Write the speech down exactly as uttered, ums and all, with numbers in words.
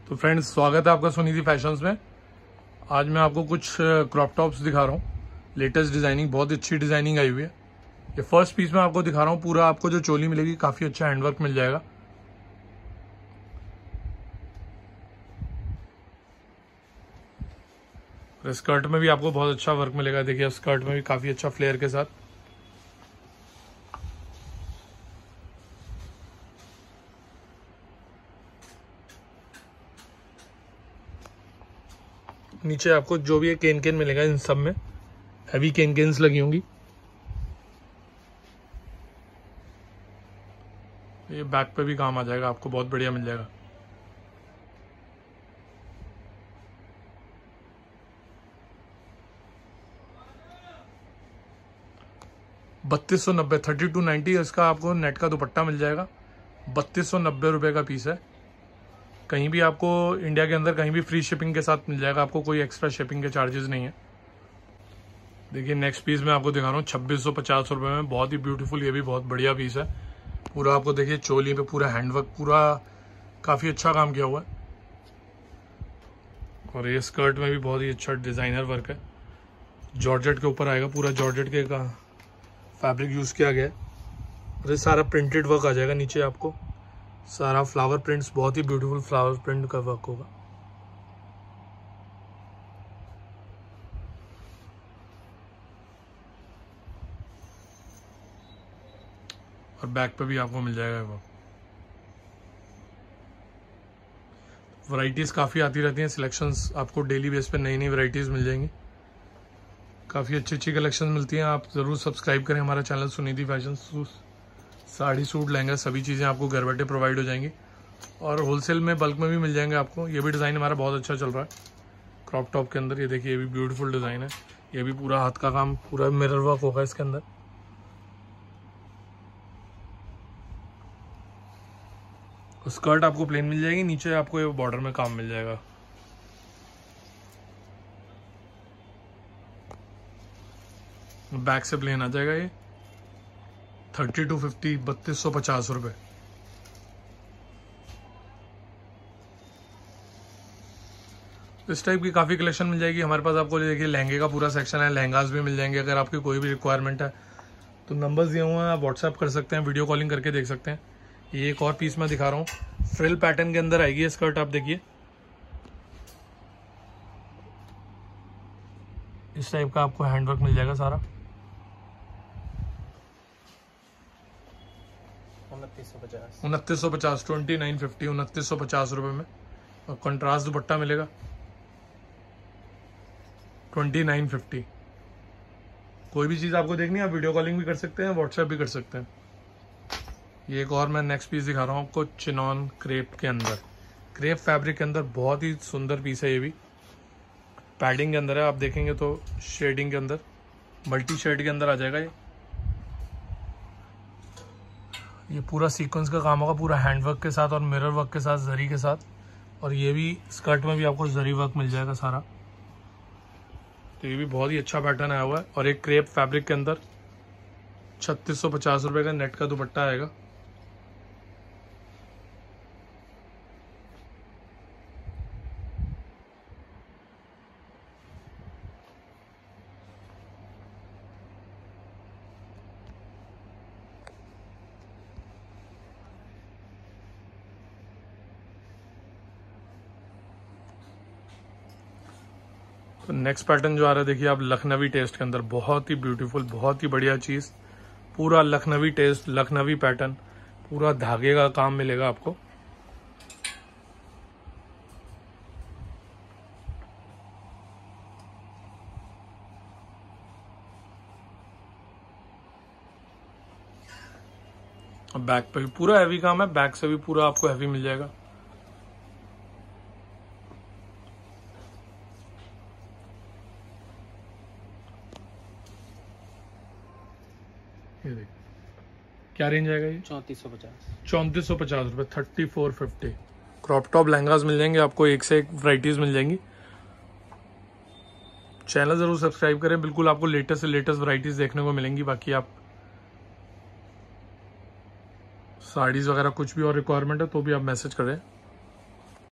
तो फ्रेंड्स, स्वागत है आपका सुनिधि फैशंस में। आज मैं आपको कुछ क्रॉप टॉप्स दिखा रहा हूँ। लेटेस्ट डिजाइनिंग, बहुत अच्छी डिजाइनिंग आई हुई है। ये फर्स्ट पीस में आपको दिखा रहा हूँ। पूरा आपको जो चोली मिलेगी काफी अच्छा हैंडवर्क मिल जाएगा। स्कर्ट में भी आपको बहुत अच्छा वर्क मिलेगा। देखिए, स्कर्ट में भी काफी अच्छा फ्लेयर के साथ। नीचे आपको जो भी है केन केन मिलेगा। इन सब में हैवी केन केन्स लगी होंगी। ये बैक पे भी काम आ जाएगा, आपको बहुत बढ़िया मिल जाएगा। बत्तीस सौ नब्बे थर्टी टू नाइन्टी इसका आपको नेट का दुपट्टा मिल जाएगा। बत्तीस सौ नब्बे रुपए का पीस है। कहीं भी आपको इंडिया के अंदर कहीं भी फ्री शिपिंग के साथ मिल जाएगा। आपको कोई एक्स्ट्रा शिपिंग के चार्जेस नहीं है। देखिए, नेक्स्ट पीस मैं आपको दिखा रहा हूँ छब्बीस सौ पचास रुपए में। बहुत ही ब्यूटीफुल, ये भी बहुत बढ़िया पीस है। पूरा आपको देखिए चोली पे पूरा हैंडवर्क, पूरा काफी अच्छा काम किया हुआ है। और ये स्कर्ट में भी बहुत ही अच्छा डिजाइनर वर्क है। जॉर्जेट के ऊपर आएगा, पूरा जॉर्जेट के का फैब्रिक यूज किया गया है। और ये सारा प्रिंटेड वर्क आ जाएगा। नीचे आपको सारा फ्लावर प्रिंट्स, बहुत ही ब्यूटीफुल फ्लावर प्रिंट का वर्क होगा। और बैक पे भी आपको मिल जाएगा वो। वैरायटीज काफी आती रहती हैं। सिलेक्शंस आपको डेली बेस पे नई नई वैरायटीज मिल जाएंगी। काफी अच्छी अच्छी कलेक्शन मिलती हैं। आप जरूर सब्सक्राइब करें हमारा channel Sunidhi fashion. Sari, suit, lehenga, सभी चीजें आपको घर बैठे प्रोवाइड हो जाएंगी। और होलसेल में, बल्क में भी मिल जाएंगे आपको। ये भी डिजाइन हमारा बहुत अच्छा चल रहा है क्रॉप टॉप के अंदर। ये देखिए, ये भी ब्यूटीफुल डिजाइन है। ये भी पूरा हाथ का काम, पूरा मिरर वर्क होगा इसके अंदर। स्कर्ट आपको प्लेन मिल जाएगी। नीचे आपको ये बॉर्डर में काम मिल जाएगा। बैक से प्लेन आ जाएगा। ये थर्टी टू फिफ्टी बत्तीस सौ पचास रुपए। इस टाइप की काफी कलेक्शन मिल जाएगी हमारे पास। आपको देखिए लहंगे का पूरा सेक्शन है। लहंगास भी मिल जाएंगे। अगर आपकी कोई भी रिक्वायरमेंट है तो नंबर्स दिए हुए हैं, आप व्हाट्सएप कर सकते हैं, वीडियो कॉलिंग करके देख सकते हैं। ये एक और पीस मैं दिखा रहा हूँ। फ्रिल पैटर्न के अंदर आएगी ये स्कर्ट। आप देखिए, इस टाइप का आपको हैंडवर्क मिल जाएगा सारा। उनतीस सौ पचास उनतीस सौ पचास ट्वेंटी नाइन फिफ्टी उनतीस सौ पचास रुपए में। और कंट्रास्ट दुपट्टा मिलेगा ट्वेंटी नाइन फिफ्टी। कोई भी चीज आपको देखनी है, आप वीडियो कॉलिंग भी कर सकते हैं, व्हाट्सएप भी कर सकते हैं। ये एक और मैं नेक्स्ट पीस दिखा रहा हूँ आपको चिनॉन क्रेप के अंदर। क्रेप फैब्रिक के अंदर बहुत ही सुंदर पीस है। ये भी पैडिंग के अंदर है। आप देखेंगे तो शेडिंग के अंदर, मल्टी शेड के अंदर आ जाएगा। ये ये पूरा सीक्वेंस का काम होगा, पूरा हैंडवर्क के साथ और मिरर वर्क के साथ, जरी के साथ। और ये भी स्कर्ट में भी आपको जरी वर्क मिल जाएगा सारा। तो ये भी बहुत ही अच्छा पैटर्न आया हुआ है। और एक क्रेप फैब्रिक के अंदर छत्तीस सौ पचास रुपए का नेट का दुपट्टा आएगा। तो नेक्स्ट पैटर्न जो आ रहा है, देखिए आप, लखनवी टेस्ट के अंदर बहुत ही ब्यूटीफुल, बहुत ही बढ़िया चीज। पूरा लखनवी टेस्ट, लखनवी पैटर्न, पूरा धागे का काम मिलेगा आपको। बैक पे भी पूरा हैवी काम है। बैक से भी पूरा आपको हैवी मिल जाएगा। ये देखिए, क्या रेंज आएगा ये? चौंतीस सौ पचास चौंतीस सौ पचास रुपए thirty four fifty. Crop top lehengas मिल जाएंगे आपको, एक से एक वैरायटीज मिल जाएंगी। चैनल जरूर सब्सक्राइब करें। बिल्कुल आपको लेटेस्ट से लेटेस्ट वैरायटीज देखने को मिलेंगी। बाकी आप साड़ीज वगैरह कुछ भी और रिक्वायरमेंट है तो भी आप मैसेज करें।